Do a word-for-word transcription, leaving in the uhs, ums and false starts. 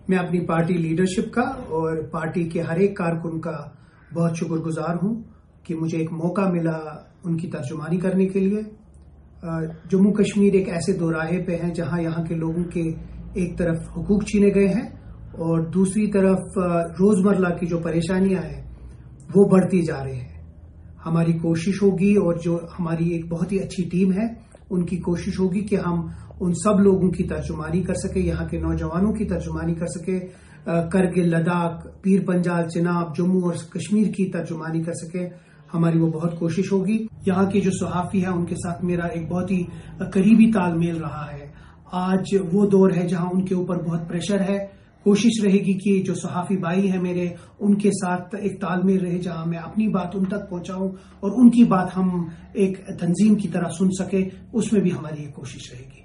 میں اپنی party leadership کا اور پارٹی کے ہر ایک کارکن کا بہت شکر گزار ہوں کہ مجھے ایک موقع ملا ان کی ترجمانی کرنے کے لیے۔ جموں کشمیر ایک ایسے دو راہے پہ ہیں جہاں یہاں کے لوگوں کے ایک طرف حقوق چھینے گئے ہیں اور دوسری طرف روزمرہ کی جو پریشانیاں ہیں وہ بڑھتی جا رہی ہیں۔ ہماری کوشش ہوگی اور جو ہماری ایک بہت ہی اچھی ٹیم ہے ان کی کوشش ہوگی کہ ہم ان سب لوگوں کی ترجمانی کر سکے، یہاں کے نوجوانوں کی ترجمانی کر سکے، کرگل، لداخ، پیر پنجال، چناب، جموں اور کشمیر کی ترجمانی کر سکے۔ ہماری وہ بہت کوشش ہوگی۔ یہاں کے جو صحافی ہیں ان کے ساتھ میرا ایک بہت ہی قریبی تال میل رہا ہے۔ آج وہ دور ہے جہاں ان کے اوپر بہت پریشر ہے۔ کوشش رہے گی کہ جو صحافی بھائی ہیں میرے ان کے ساتھ ایک تال میل رہے جہاں میں اپنی بات ان تک پہنچاؤں اور ان کی بات ہم ایک تنظیم کی طرح سن سکے، اس میں بھی ہماری ایک کوشش رہے گی۔